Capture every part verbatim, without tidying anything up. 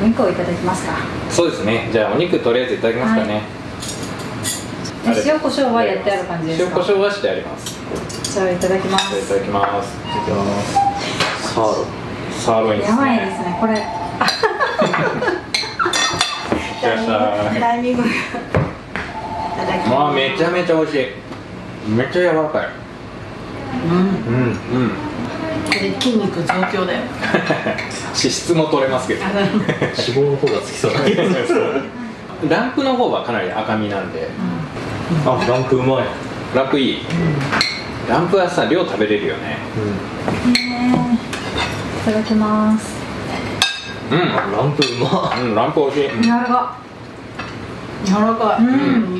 肉をいただきますか。 そうですね。じゃあお肉とりあえずいただきますかね。 はい、塩コショウはやってある感じですか。 塩コショウはしてあります。 じゃあいただきます。 いただきます。いただきます。サーロサーロインですね。 やばいですねこれ。タイミング。いただきます。 まあめちゃめちゃ美味しい。めっちゃ柔らかい。 うんうんうん。 これ筋肉増強だよ。 脂質も取れますけど。 脂肪の方がつきそうな気がする。 ランプの方はかなり赤身なんで。 あ、ランプうまい。 ランプいい。ランプはさ量食べれるよね。 いただきます。 うん。 ランプうま。 うん、ランプ美味しい。 柔らか。 柔らかい。 うん。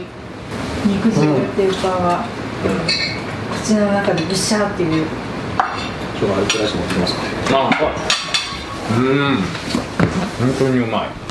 肉汁っていうかが口の中でぐしゃっていう。 今日はアルプラシ持ってきますか。 あ、うん。本当にうまい。